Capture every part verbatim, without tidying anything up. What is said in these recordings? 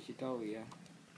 是倒位啊？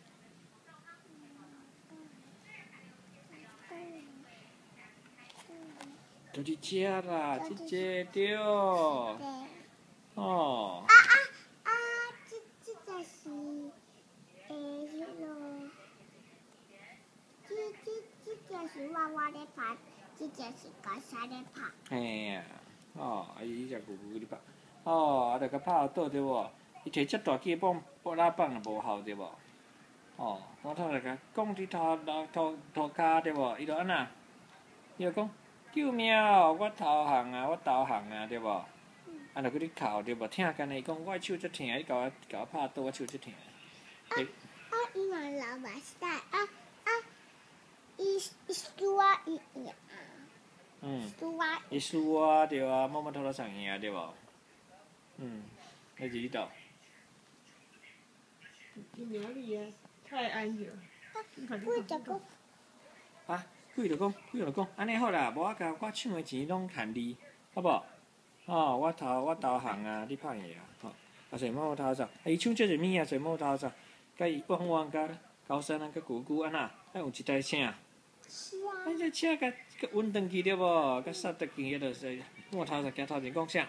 就是这啦，这这对。哦。 啊啊啊！这这个是诶，迄落，这这这个是娃娃咧拍，这个是高山咧拍。 嘿呀，哦，啊伊只牛牛咧拍，哦，啊，着甲拍倒对无？伊摕遮大支棒拨拉棒也无效对无？哦，我头来甲讲伫头头头头骹对无？伊就安那，伊就讲救命哦！我投降啊！我投降啊！对无？啊，着搁咧哭对无？听干伊讲我手足疼，你甲我甲我拍倒，我手足疼。 啊啊！伊嘛流目屎啊啊！伊伊输啊伊赢。嗯。输啊。 伊输啊，对啊，摸摸头头上赢对无？嗯，那是你倒。 你名里啊，太安去了。 几只个？ 啊，几就讲，几就讲，安尼好啦，无我甲我抢的钱拢含你，好无？哦，我投我投降啊，你拍赢啊，吼，啊，所以摸摸头上，伊抢这个物啊，所以摸头上，甲伊汪汪甲高山啊，甲姑姑安那，啊有一台车。 是啊。 啊，这车甲甲运转去对无？甲刹得去，迄落是摸头上行头前讲啥？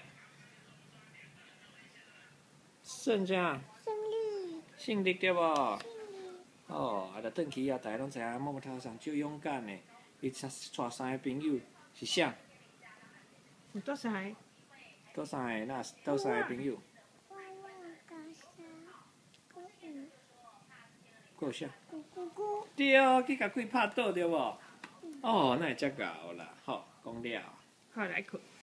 胜啥？ 胜利。 胜利对无？哦，啊，着转去啊，逐个拢知影摸摸头上最勇敢的，伊带带三个朋友是啥？ 有多少个？ 倒三个，那倒三个朋友。 娃娃高山，姑姑。 还有啥？ 姑姑姑。 对，去甲鬼拍倒对无？哦，那会遮贤啦，好，讲了。 好来困。